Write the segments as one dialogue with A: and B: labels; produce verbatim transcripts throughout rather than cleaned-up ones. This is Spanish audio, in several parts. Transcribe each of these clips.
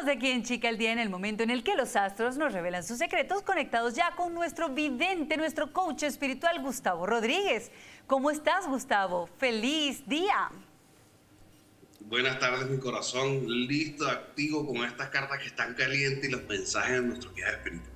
A: Estamos aquí en Chica al Día, en el momento en el que los astros nos revelan sus secretos, conectados ya con nuestro vidente, nuestro coach espiritual, Gustavo Rodríguez. ¿Cómo estás, Gustavo? ¡Feliz día!
B: Buenas tardes, mi corazón. Listo, activo con estas cartas que están calientes y los mensajes de nuestro viaje espiritual.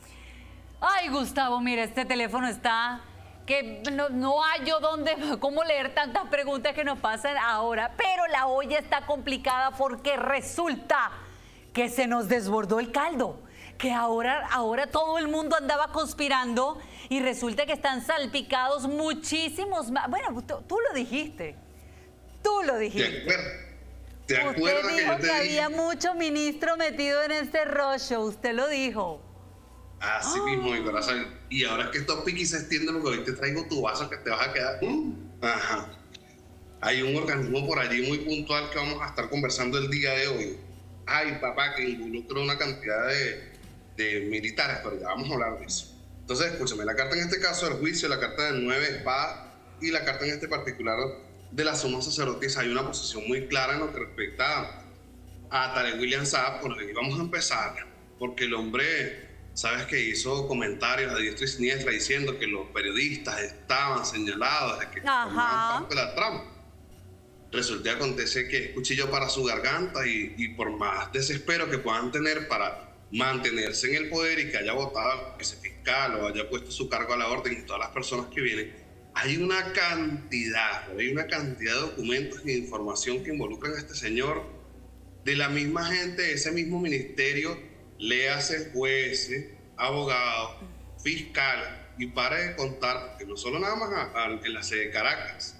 A: Ay, Gustavo, mira, este teléfono está... que no, no hay yo dónde, cómo leer tantas preguntas que nos pasan ahora, pero la olla está complicada porque resulta que se nos desbordó el caldo, que ahora, ahora todo el mundo andaba conspirando y resulta que están salpicados muchísimos más. Bueno, tú, tú lo dijiste, tú lo dijiste.
B: ¿Te acuerdas? ¿Te acuerdas
A: usted dijo
B: que, yo te
A: que
B: dije?
A: había mucho ministro metido en este rollo, usted lo dijo.
B: Así oh. mismo, mi corazón. Y ahora es que estos piquis se extienden porque hoy te traigo tu vaso que te vas a quedar. Mm. Ajá. Hay un organismo por allí muy puntual que vamos a estar conversando el día de hoy. Ay, papá, que involucra una cantidad de, de militares, pero ya vamos a hablar de eso. Entonces, escúchame, la carta en este caso del juicio, la carta del nueve de espadas y la carta en este particular de la suma sacerdotisa, hay una posición muy clara en lo que respecta a Tarek William Saab, con el que vamos a empezar, porque el hombre... Sabes que hizo comentarios a diestra y siniestra diciendo que los periodistas estaban señalados de que formaban parte de la trama. Resulta que acontece que es cuchillo para su garganta y, y por más desespero que puedan tener para mantenerse en el poder y que haya votado ese fiscal o haya puesto su cargo a la orden y todas las personas que vienen, hay una cantidad, hay una cantidad de documentos y de información que involucran a este señor, de la misma gente, de ese mismo ministerio. Léase jueces, abogados, fiscales, y pare de contar, que no solo nada más a, a, en la sede de Caracas,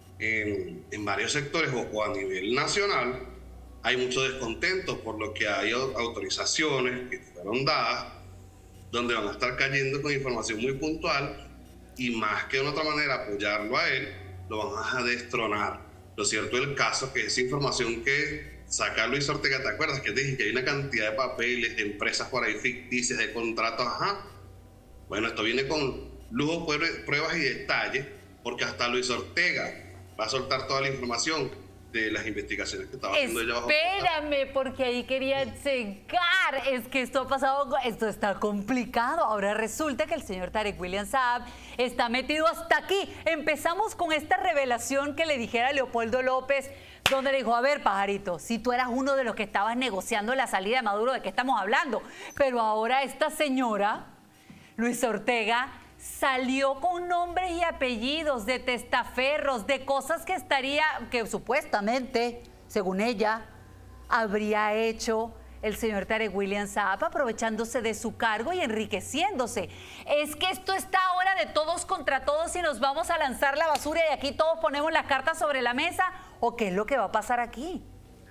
B: en, en varios sectores o, o a nivel nacional, hay mucho descontento por lo que hay autorizaciones que fueron dadas, donde van a estar cayendo con información muy puntual, y más que de otra manera apoyarlo a él, lo van a destronar. Lo cierto es el caso es que esa información que saca Luis Ortega, ¿te acuerdas que te dije que hay una cantidad de papeles, de empresas por ahí ficticias, de contratos? Ajá. Bueno, esto viene con lujo, pruebas y detalles, porque hasta Luis Ortega va a soltar toda la información de las investigaciones que estaba haciendo ella bajo.
A: Espérame, porque ahí quería checar. Es que esto ha pasado, esto está complicado. Ahora resulta que el señor Tarek William Saab está metido hasta aquí. Empezamos con esta revelación que le dijera a Leopoldo López, donde le dijo, a ver, pajarito, si tú eras uno de los que estabas negociando la salida de Maduro, ¿de qué estamos hablando? Pero ahora esta señora, Luis Ortega, salió con nombres y apellidos de testaferros, de cosas que estaría, que supuestamente, según ella, habría hecho el señor Tarek William Saab, aprovechándose de su cargo y enriqueciéndose. Es que esto está ahora de todos contra todos y nos vamos a lanzar la basura y aquí todos ponemos las cartas sobre la mesa, ¿o qué es lo que va a pasar aquí?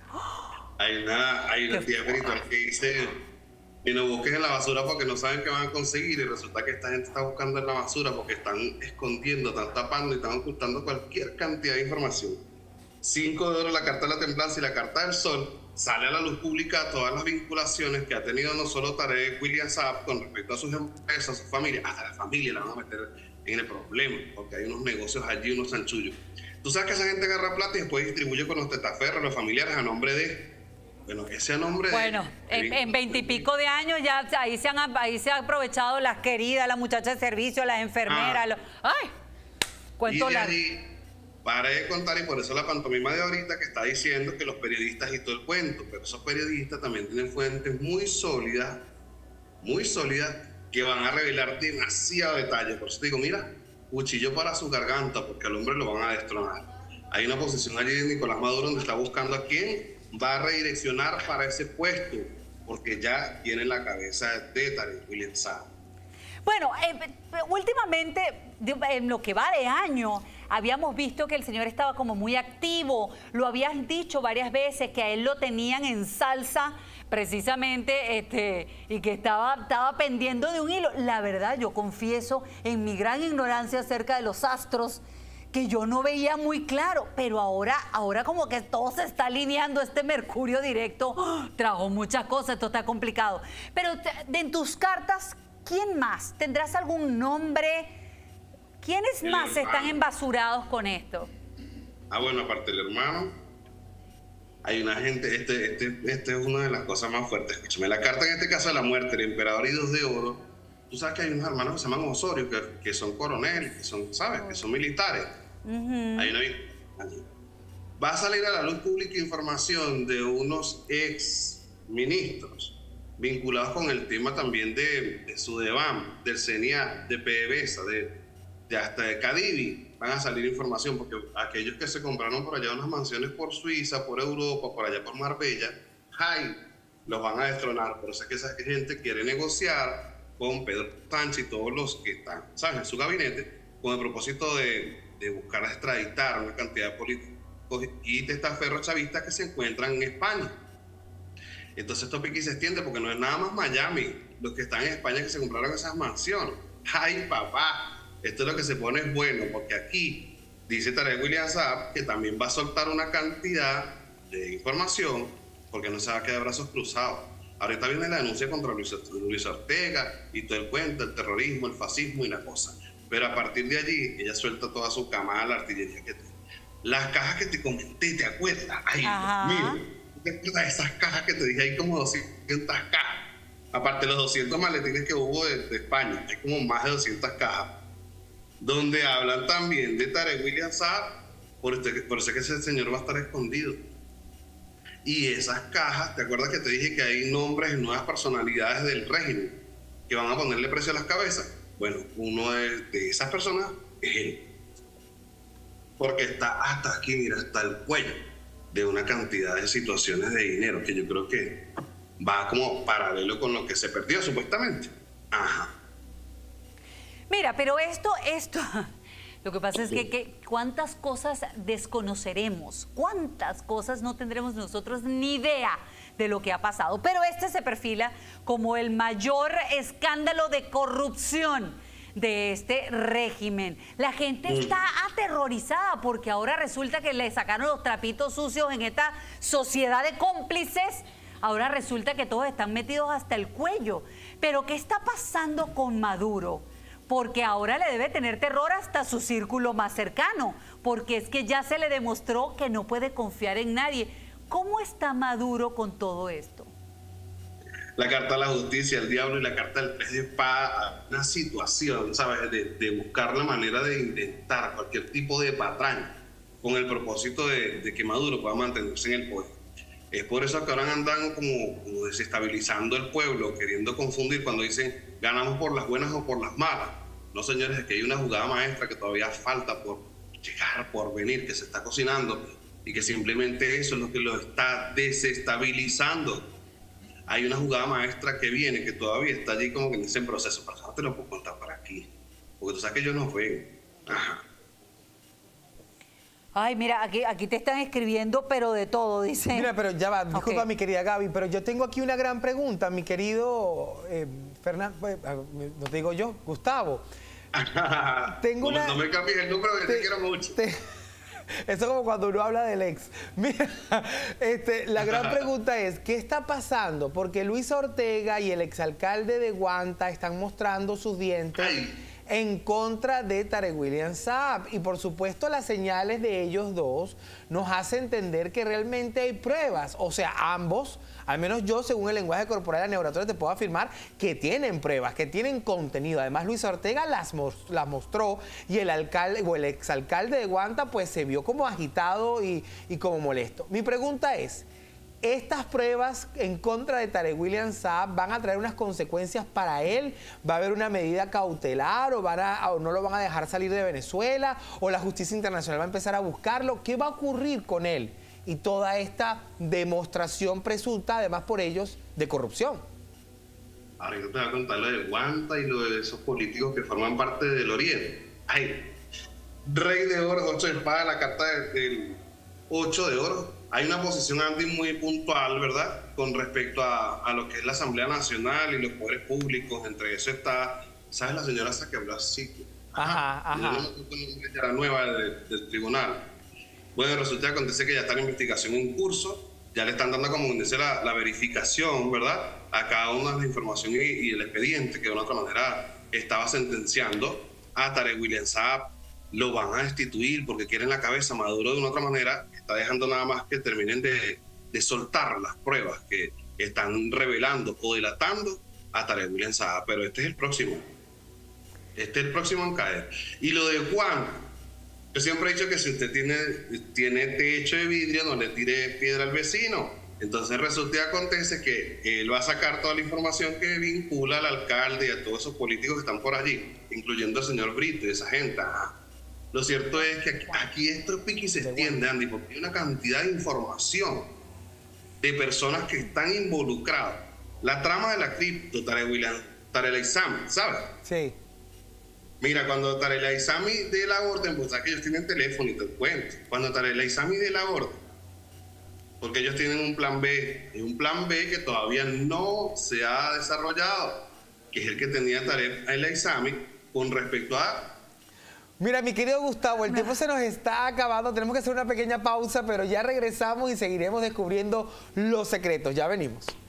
B: Hay una, hay una tía espiritual que dice, y no busques en la basura porque no saben qué van a conseguir, y resulta que esta gente está buscando en la basura porque están escondiendo, están tapando y están ocultando cualquier cantidad de información. Cinco de oro, la carta de la templanza y la carta del sol. Sale a la luz pública todas las vinculaciones que ha tenido no solo Tarek William Saab con respecto a sus empresas, a su familia, hasta la familia la van a meter en el problema, porque hay unos negocios allí, unos chanchullos. Tú sabes que esa gente agarra plata y después distribuye con los testaferros, los familiares, a nombre de... Bueno, ese a nombre
A: bueno,
B: de...
A: Bueno, en veintipico de años ya ahí se, han, ahí se han aprovechado las queridas, las muchachas de servicio, las enfermeras. Ah. Los, ¡ay! Cuento largo.
B: Para de contar, y por eso la pantomima de ahorita que está diciendo que los periodistas y todo el cuento, pero esos periodistas también tienen fuentes muy sólidas, muy sólidas, que van a revelar demasiado detalle. Por eso te digo, mira, cuchillo para su garganta, porque al hombre lo van a destronar. Hay una posición allí de Nicolás Maduro donde está buscando a quién va a redireccionar para ese puesto, porque ya tiene la cabeza de Tarek William Saab.
A: Bueno, eh, últimamente, en lo que va de año, habíamos visto que el señor estaba como muy activo. Lo habías dicho varias veces, que a él lo tenían en salsa precisamente, este, y que estaba, estaba pendiendo de un hilo. La verdad, yo confieso en mi gran ignorancia acerca de los astros, que yo no veía muy claro, pero ahora, ahora como que todo se está alineando. Este Mercurio directo ¡oh! Trajo muchas cosas, esto está complicado. Pero de, en tus cartas, ¿quién más? ¿Tendrás algún nombre? ¿Quiénes
B: el
A: más
B: hermano.
A: están embasurados con esto?
B: Ah, bueno, aparte del hermano, Hay una gente, este, este, este es una de las cosas más fuertes. Escúchame, la carta en este caso de la muerte, el emperador y dos de oro. Tú sabes que hay unos hermanos que se llaman Osorio, que, que son coroneles, que son, ¿sabes? Que son militares. Uh-huh. Hay una... Va a salir a la luz pública información de unos ex ministros vinculados con el tema también de, de Sudebam, del C N A, de PDVSA, de, de hasta de Cadivi. Van a salir información porque aquellos que se compraron por allá unas mansiones por Suiza, por Europa, por allá por Marbella, ¡ay!, los van a destronar. Por eso es que esa gente quiere negociar con Pedro Sánchez y todos los que están, ¿sabes?, en su gabinete, con el propósito de, de buscar extraditar una cantidad de políticos y testaferros chavistas que se encuentran en España. Entonces esto pique se extiende porque no es nada más Miami, los que están en España que se compraron esas mansiones. ¡Ay, papá! Esto es lo que se pone bueno, porque aquí dice Tarek William Saab que también va a soltar una cantidad de información porque no se va a quedar brazos cruzados. Ahorita viene la denuncia contra Luis, Luis Ortega y todo el cuento, el terrorismo, el fascismo y la cosa. Pero a partir de allí, ella suelta toda su camada, la artillería que tiene. Las cajas que te comenté, ¿te acuerdas? Ay, Dios mío, ¿te acuerdas de esas cajas que te dije? Hay como doscientas cajas. Aparte de los doscientos maletines que hubo de, de España, hay como más de doscientas cajas. Donde hablan también de Tarek William Saab, por, este, por eso es que ese señor va a estar escondido. Y esas cajas, ¿te acuerdas que te dije que hay nombres de nuevas personalidades del régimen que van a ponerle precio a las cabezas? Bueno, uno de, de esas personas es él. Porque está hasta aquí, mira, hasta el cuello de una cantidad de situaciones de dinero que yo creo que va como paralelo con lo que se perdió supuestamente. Ajá.
A: Mira, pero esto, esto, lo que pasa es que, que cuántas cosas desconoceremos, cuántas cosas no tendremos nosotros ni idea de lo que ha pasado. Pero este se perfila como el mayor escándalo de corrupción de este régimen. La gente está aterrorizada porque ahora resulta que le sacaron los trapitos sucios en esta sociedad de cómplices. Ahora resulta que todos están metidos hasta el cuello. Pero ¿qué está pasando con Maduro? Porque ahora le debe tener terror hasta su círculo más cercano, porque es que ya se le demostró que no puede confiar en nadie. ¿Cómo está Maduro con todo esto?
B: La carta de la justicia, el diablo y la carta del tres de espada, una situación, ¿sabes?, de, de buscar la manera de intentar cualquier tipo de patraña con el propósito de, de que Maduro pueda mantenerse en el poder. Es por eso que ahora andan como, como desestabilizando el pueblo, queriendo confundir cuando dicen ganamos por las buenas o por las malas. No, señores, es que hay una jugada maestra que todavía falta por llegar, por venir, que se está cocinando y que simplemente eso es lo que lo está desestabilizando. Hay una jugada maestra que viene, que todavía está allí como que en ese proceso, pero no te lo puedo contar para aquí, porque tú sabes que yo no veo. Ajá.
A: Ay, mira, aquí, aquí te están escribiendo, pero de todo, dice.
C: Mira, pero ya va, disculpa, okay, mi querida Gaby, pero yo tengo aquí una gran pregunta, mi querido eh, Fernando, eh, no te digo yo, Gustavo. tengo
B: no,
C: una,
B: no me cambies el número, que te, te quiero mucho. Te,
C: eso es como cuando uno habla del ex. Mira, este, la gran pregunta es, ¿qué está pasando? Porque Luis Ortega y el exalcalde de Guanta están mostrando sus dientes Ay. en contra de Tarek William Saab. Y por supuesto las señales de ellos dos nos hacen entender que realmente hay pruebas. O sea, ambos, al menos yo según el lenguaje corporal de la neuratoria te puedo afirmar que tienen pruebas, que tienen contenido. Además Luis Ortega las, las mostró y el alcalde o el exalcalde de Guanta pues se vio como agitado y, y como molesto. Mi pregunta es, ¿estas pruebas en contra de Tarek William Saab van a traer unas consecuencias para él? ¿Va a haber una medida cautelar o, van a, o no lo van a dejar salir de Venezuela? ¿O la justicia internacional va a empezar a buscarlo? ¿Qué va a ocurrir con él? Y toda esta demostración presunta, además por ellos, de corrupción.
B: Ahora yo te voy a contar lo de Guanta y lo de esos políticos que forman parte del Oriente. Ay, Rey de Oro, ocho de espada, la carta del ocho de oro. Hay una posición, Andy, muy puntual, ¿verdad?, con respecto a, a lo que es la Asamblea Nacional y los poderes públicos. Entre eso está, ¿sabes?, la señora esa que habló así.
C: Ajá, ajá. ajá.
B: La nueva del, del tribunal. Bueno, resulta que acontece que ya está la investigación en curso, ya le están dando, como dice, la, la verificación, ¿verdad?, a cada una de las informaciones y, y el expediente que de una otra manera estaba sentenciando a Tarek William Saab. Lo van a destituir porque quieren la cabeza. Maduro de una otra manera está dejando nada más que terminen de, de soltar las pruebas que están revelando o delatando a Tarek William Saab, pero este es el próximo. Este es el próximo en caer. Y lo de Juan, yo siempre he dicho que si usted tiene, tiene techo de vidrio, no le tire piedra al vecino. Entonces resulta y acontece que él va a sacar toda la información que vincula al alcalde y a todos esos políticos que están por allí, incluyendo al señor Brito y esa gente. Ajá. Lo cierto es que aquí, aquí esto pique y se extiende, Andy, porque hay una cantidad de información de personas que están involucradas. La trama de la cripto, Tarek William, Tarek Al-Aissami, ¿sabes?
C: Sí.
B: Mira, cuando Tarek Al-Aissami dé la orden, pues sabes que ellos tienen teléfono y te cuento. Cuando Tarek Al-Aissami dé la orden, porque ellos tienen un plan B, y un plan B que todavía no se ha desarrollado, que es el que tenía Tarek Al-Aissami con respecto a...
C: Mira, mi querido Gustavo, el tiempo se nos está acabando, tenemos que hacer una pequeña pausa, pero ya regresamos y seguiremos descubriendo los secretos. Ya venimos.